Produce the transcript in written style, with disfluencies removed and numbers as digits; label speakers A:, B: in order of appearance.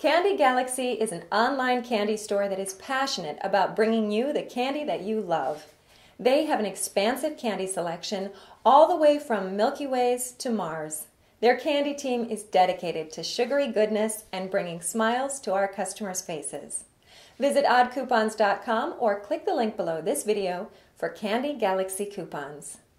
A: Candy Galaxy is an online candy store that is passionate about bringing you the candy that you love. They have an expansive candy selection all the way from Milky Ways to Mars. Their candy team is dedicated to sugary goodness and bringing smiles to our customers' faces. Visit oddcoupons.com or click the link below this video for Candy Galaxy coupons.